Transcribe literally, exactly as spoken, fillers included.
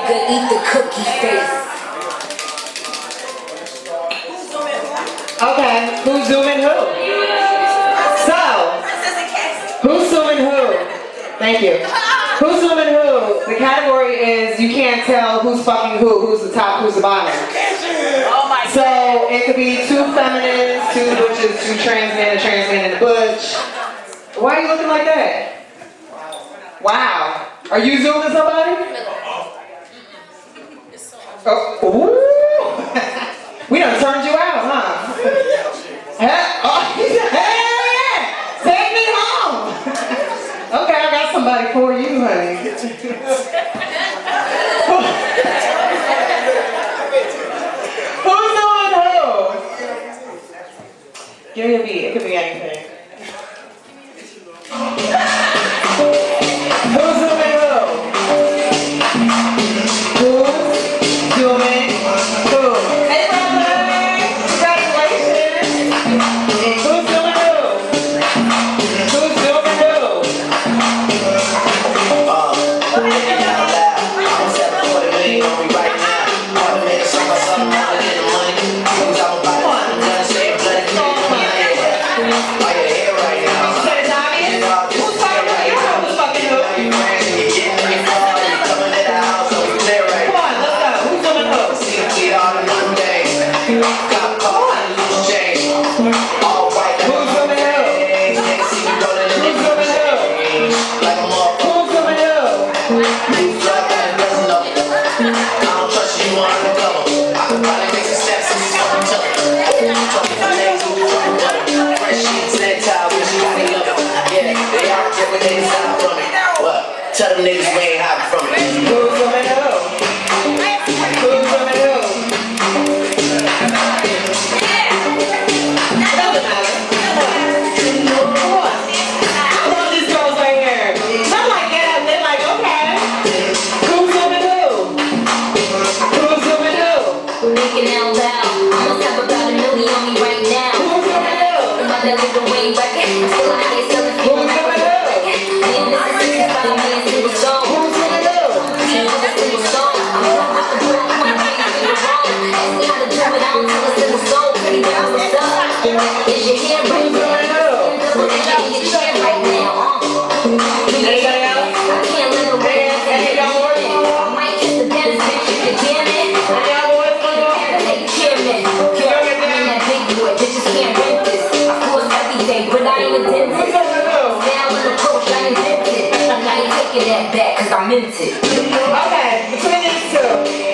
nigga eat the cookie face. Okay, who's zooming who? So, who's zooming who? Thank you. Who's zooming who? The category is you can't tell who's fucking who, who's the top, who's the bottom. Oh my God. So it could be two feminists, two butches, two trans men, a trans man and a butch. Why are you looking like that? Wow. Are you zooming somebody? Oh, ooh. We done turned you out, huh? Hell, oh, hell yeah! Take me home! Okay, I got somebody for you, honey. Who's doing who? Give me a beat. It could be anything. Who's doing who? Who's doing who? Hey, brother! Congratulations! Who's doing who? Who's doing who? Uh, thinking out loud. I'm seven forty million on me right now. All the niggas on my son, now I get the money. Cause I'm about to I'm gonna say bloody money. Why you here right now? You said it's obvious? Who's fucking who? You know who's fucking who? You friends and you getting me far. You coming to the house, so you clear right Come on, let's go. Who's doing who? See the kid all the new days. Got caught on the loose chain. All white. Who's doing who? Niggas see me rolling in Who's doing who? like a motherfucker. Who's doing who? You drug and doesn't know. I don't trust you, you undercover. I could probably make some steps in these fucking tunnels. Talking for legs, who talking butter. Fresh sheets, that towel, bitch, you gotta love it. Yeah, they all get what they desire from me. What? Tell them niggas we ain't hiding from it. Who's doing who? Who's doing who? Doesn't matter. Come on. I love these girls right here. I'm like, get up. They're like, okay. Who's doing who? Who's doing who? Thinking out loud. I'ma have about a million on me right now. Who's doing who? My belly the way back. Still out here selling Who's doing who? and this is sixty-five million single song. Who's doing who? Single single song. I'm gonna have to do it. I'm gonna make it feel wrong. Ask me how to do it. I don't tell a single song. Pretty down what's up. Is your hair right? Who's doing who? Double A in your chair right now. Anybody else? I can't let no Any, any of y'all boys? I might kiss the dentist, bitch, if you can it. Any of y'all boys want to go? Hey, chairman, girl, I'm that big boy, bitches can't rent this. I force every day, but I ain't a Who's dentist. doing who? Now in the approach, I invented. And I ain't taking that back, cause I meant it. Okay, between these two.